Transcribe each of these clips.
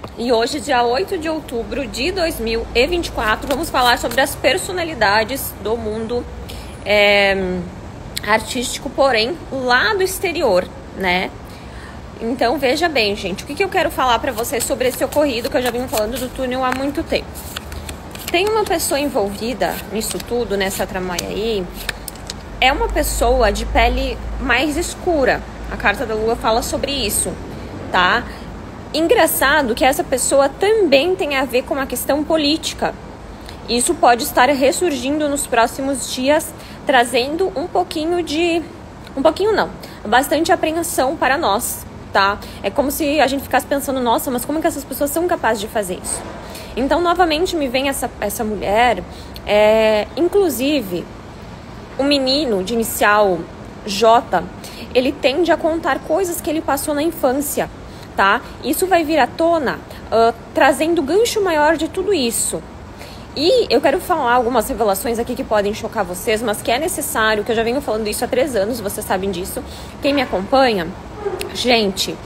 E hoje, dia 8 de outubro de 2024, vamos falar sobre as personalidades do mundo artístico, porém, lá do exterior, né? Então, veja bem, gente, o que eu quero falar pra vocês sobre esse ocorrido que eu já venho falando do túnel há muito tempo. Tem uma pessoa envolvida nisso tudo, nessa tramóia aí, é uma pessoa de pele mais escura. A carta da Lua fala sobre isso, tá? Engraçado que essa pessoa também tem a ver com a questão política. Isso pode estar ressurgindo nos próximos dias, trazendo um pouquinho de... Um pouquinho não, bastante apreensão para nós, tá? É como se a gente ficasse pensando, nossa, mas como que essas pessoas são capazes de fazer isso? Então, novamente, me vem essa mulher, inclusive, o menino de inicial J, ele tende a contar coisas que ele passou na infância, tá? Isso vai vir à tona, trazendo gancho maior de tudo isso. E eu quero falar algumas revelações aqui que podem chocar vocês, mas que é necessário, que eu já venho falando isso há 3 anos, vocês sabem disso. Quem me acompanha, gente,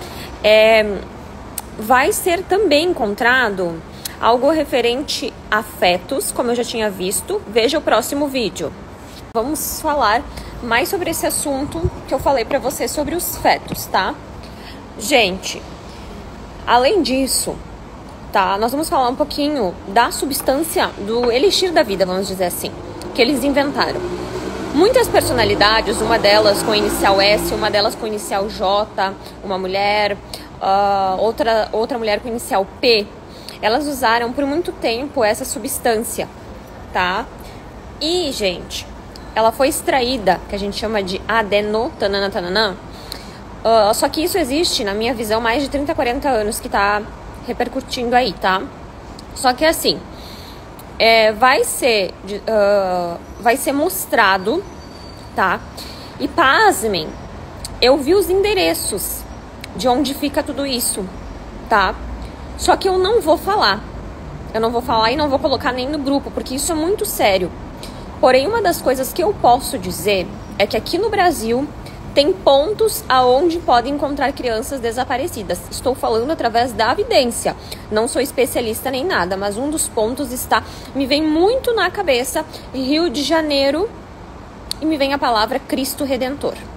vai ser também encontrado algo referente a fetos, como eu já tinha visto. Veja o próximo vídeo. Vamos falar mais sobre esse assunto que eu falei pra vocês sobre os fetos, tá? Gente, além disso, tá? Nós vamos falar um pouquinho da substância do elixir da vida, vamos dizer assim, que eles inventaram. Muitas personalidades, uma delas com inicial S, uma delas com inicial J, uma mulher, outra mulher com inicial P, elas usaram por muito tempo essa substância, tá? E, gente, ela foi extraída, que a gente chama de adenotananã. Só que isso existe, na minha visão, mais de 30, 40 anos que tá repercutindo aí, tá? Só que assim, vai ser mostrado, tá? E pasmem, eu vi os endereços de onde fica tudo isso, tá? Só que eu não vou falar. Eu não vou falar e não vou colocar nem no grupo, porque isso é muito sério. Porém, uma das coisas que eu posso dizer é que aqui no Brasil tem pontos aonde podem encontrar crianças desaparecidas. Estou falando através da evidência. Não sou especialista nem nada, mas um dos pontos me vem muito na cabeça Rio de Janeiro e me vem a palavra Cristo Redentor.